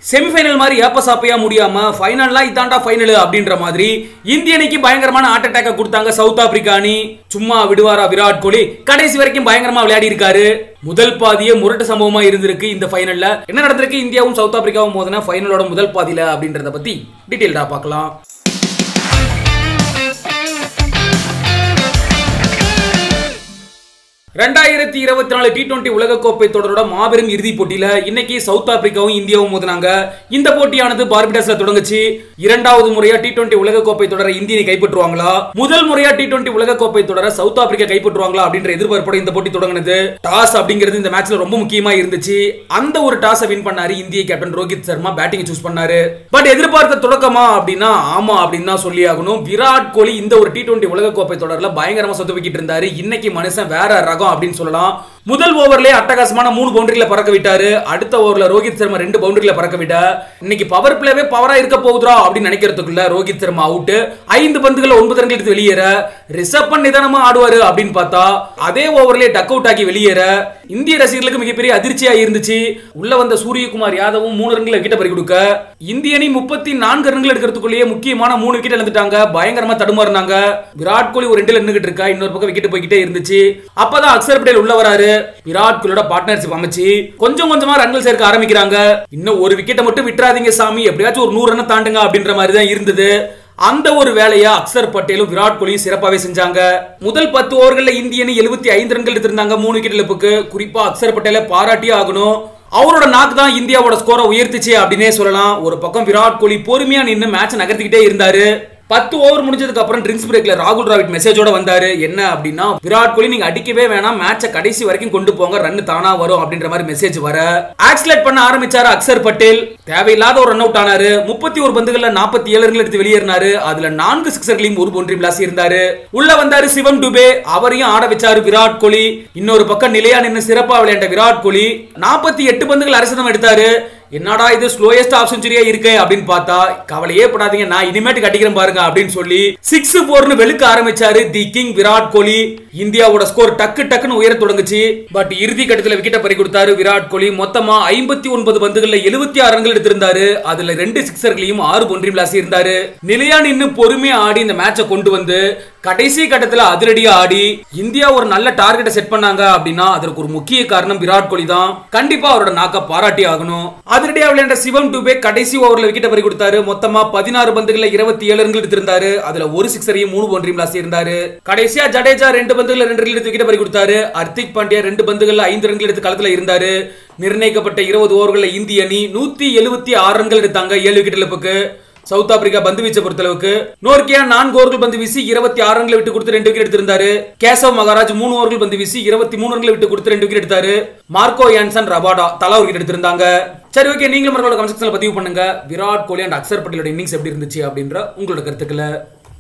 Semi-final மாதிரி ஏப்ப சாப்பையா முடியாம ஃபைனல்லாம் இதாண்டா ஃபைனல் அப்படின்ற மாதிரி இந்திய அணிக்கு பயங்கரமான ஹார்ட் அட்டாக் கொடுத்தாங்க சவுத் ஆப்பிரிக்கா அணி. சும்மா விடுவாரா விராட் கோலி? கடைசி வரைக்கும் பயங்கரமா விளையாடி இருக்காரு. முதல் பாதியே முரட்டு சம்பவமா இருந்திருக்கு. இந்த ஃபைனல்ல என்ன நடந்திருக்கு, இந்தியாவும் சவுத் ஆப்பிரிக்காவும் மோதின ஃபைனலோட முதல் பாதியில அப்படின்றத பத்தி டீடைல்டா பார்க்கலாம். 2024 T20 உலகக்கோப்பை தொடரோட மாபெரும் இறுதிப் போட்டியில இன்னைக்கு சவுத் ஆப்பிரிக்காவும் இந்தியாவும் மோதினாங்க. இந்த போட்டியானது பார்படோஸ்ல தொடங்குச்சு. இரண்டாவது முறையா T20 உலகக்கோப்பை தொடரை இந்திய அணி கைப்பற்றுவாங்களா, முதல் முறையா T20 உலகக்கோப்பை தொடரை சவுத் ஆப்பிரிக்கா கைப்பற்றுவாங்களா அப்படின்ற எதிர்பார்ப்போட இந்த போட்டி தொடங்குனது. டாஸ் அப்படிங்கிறது இந்த மேட்ச்ல ரொம்ப முக்கியமா இருந்துச்சு. அந்த ஒரு டாஸை வின் பண்ணாரு இந்திய captain Rohit Sharma. Batting choose பண்ணாரு. பட் எதிர்பார்த்த தொடக்கமா அப்படின்னா ஆமா அப்படின்னு தான் சொல்லி ஆகணும். விராட் கோலி இந்த ஒரு T20 உலகக்கோப்பை தொடர்ல பயங்கரமா சொதப்பிக்கிட்டு இருந்தாரு. இன்னைக்கு மனுஷன் வேற ரகம் அப்படின்னு சொல்லலாம். முதல் ஓவர்லயே அட்டகாசமான 3 பவுண்டரிகளை பறக்க விட்டாரு. அடுத்த ஓவர்ல ரோஹித் சர்மா 2 பவுண்டரிகளை பறக்க விட்டா. இன்னைக்கு பவர் பிளேவே பவரா இருக்க போகுதா அப்படின்னு நினைக்கிறதுக்குள்ள ரோஹித் சர்மா அவுட். 5 பந்துகள் 9 ரன்கள் எடுத்து வெளியேற ரிஷப் பண்ட் நிதானமா ஆடுவாரு அப்படின்னு பார்த்தா அதே ஓவர்லயே டக் அவுட் ஆகி வெளியேற இந்திய ரசிகர்களுக்கு மிகப்பெரிய அதிர்ச்சியா இருந்துச்சு. உள்ள வந்த சூரியகுமார் யாதவும் 3 ரன்களை விக்கெட் பறி கொடுக்க இந்திய அணி 34 ரன்கள் எடுக்கிறதுக்குள்ளேயே முக்கியமான 3 விக்கெட் இழந்துட்டாங்க. பயங்கரமா தடுமாறினாங்க. விராட் கோலி ஒரு 2 நின்னுகிட்டு இருக்கா, இன்னொரு பக்கம் விக்கெட் போய்கிட்டே இருந்துச்சு. அப்பதான் அக்சர் பட்டேல் உள்ள வராரு. விராட் கோலியோட பார்ட்னர்ஷிப் அமைச்சு கொஞ்சம் கொஞ்சமா ரன்கள் சேர்க்க ஆரம்பிக்கிறாங்க. இன்னும் ஒரு விக்கெட்டை மட்டும் விட்டுறாதீங்க சாமி, எப்படியாச்சும் ஒரு 100 ரன் தாண்டுங்க அப்படின்ற மாதிரி தான் இருந்தது. அந்த ஒரு வேலையா அக்சர் பட்டேலும் விராட் கோலியும் சிறப்பாவே செஞ்சாங்க. முதல் 10 ஓவர்கள்ல இந்திய அணி 75 ரன்கள் எடுத்திருந்தாங்க 3 விக்கெட் இழப்புக்கு. குறிப்பா அக்சர் பட்டேலை பாராட்டியே ஆகணும். அவரோட நாக்கு தான் இந்தியாவோட ஸ்கோரை உயர்த்திச்சு அப்படின்னே சொல்லலாம். ஒரு பக்கம் விராட் கோலி பொறுமையா நின்று மேட்ச் நகர்த்திக்கிட்டே இருந்தாரு. 10 ஓவர் முடிஞ்சதுக்கு அப்புறம் ட்ரிங்க்ஸ் பிரேக்ல ராகுல் டிராவிட் மெசேஜோட வந்தாரு. என்ன அப்படின்னா, விராட் கோலி நீங்க அடிக்கவே வேணாம், மேட்சை கடைசி வரைக்கும் கொண்டு போங்க, ரன் தானா வரும் அப்படின்ற மாதிரி மெசேஜ் வர ஆக்சிலேட் பண்ண ஆரம்பிச்சாரு அக்சர் பட்டேல். தேவையில்லாத ஒரு ரன் அவுட் ஆனாரு. 31 பந்துகள்ல 47 ரன்கள் எடுத்து வெளியேறினாரு. அதுல 4 சிக்ஸர்களையும் 1 பவுண்டரி விளாசி இருந்தாரு. உள்ள வந்தாரு சிவம் டுபே, அவரையும் ஆட வச்சாரு விராட் கோலி. இன்னொரு பக்கம் நிலையா நின்று சிறப்பா விளையாண்ட விராட் கோலி 48 பந்துகள் அரசதம் எடுத்தாரு. என்னடா இது ஸ்லோயஸ்ட் ஆஃப் செஞ்சுரியா இருக்கு அப்படின்னு பார்த்தா கவலையே படாதீங்க, நான் இனிமேட்டு கட்டிக்கிறேன் பாருங்க அப்படின்னு சொல்லி 6-4 வெளுக்க ஆரம்பிச்சாரு தி கிங் விராட் கோலி. இந்தியாவோட ஸ்கோர் டக்கு டக்குன்னு உயர தொடங்குச்சு. பட் இறுதி கட்டத்துல விக்கெட்டை பறி கொடுத்தாரு விராட் கோலி. மொத்தமா 59 பந்துகள்ல 76 ரன்கள் எடுத்திருந்தாரு. அதுல 2 சிக்ஸர்களையும் 6 பவுண்டரி விளாசி இருந்தாரு. நிலையா நின்னு பொறுமையா ஆடி இந்த மேட்சை கொண்டு வந்து கடைசி கட்டத்துல அதிரடியா ஆடி இந்தியா ஒரு நல்ல டார்கெட்டை செட் பண்ணாங்க அப்படின்னா அதற்கு ஒரு முக்கிய காரணம் விராட் கோலி தான். கண்டிப்பா அவரோட நாக்க பாராட்டி ஆகணும். அதிரடியா விளையாண்ட சிவம் டுபே கடைசி ஓவர்ல விக்கெட்டை பறி கொடுத்தாரு. மொத்தமா 16 பந்துகள்ல 27 ரன்கள் எடுத்திருந்தாரு. அதுல 1 சிக்ஸரையும் 3 பவுண்டரி விளாசி இருந்தாரு. கடைசியா ஜடேஜா 2 பந்துகள்ல 2 ரன்கள் எடுத்து விக்கெட்டை பறி கொடுத்தாரு. ஹர்திக் பாண்டியா 2 பந்துகள்ல 5 ரன்கள் எடுத்து களத்துல இருந்தாரு. நிர்ணயிக்கப்பட்ட 20 ஓவர்கள்ல இந்திய அணி 176 ரன்கள் எடுத்தாங்க 7 விக்கெட் இழப்புக்கு. சவுத் ஆப்பிரிக்கா பந்து வீச்சை பொறுத்தளவுக்கு நோர்கியா 4 ஓவர்கள் பந்து வீசி 26 ரன்களை விட்டு கொடுத்து 2 விக்கெட் எடுத்திருந்தாரு. கேசவ் மகாராஜ் 3 ஓவர்கள் பந்து வீசி 23 ரன்களை விட்டு கொடுத்து 2 விக்கெட் எடுத்தாரு. மார்க்கோ யான்சன் ரபாடா தலா ஒரு விக்கெட் எடுத்திருந்தாங்க. சரி, ஓகே, நீங்களும் கமெண்ட் செக்ஷன்ல பதிவு பண்ணுங்க. விராட் கோலி அண்ட் அக்சர் பட்டேலோட இன்னிங்ஸ் எப்படி இருந்துச்சு அப்படின்ற உங்களோட கருத்துக்களை.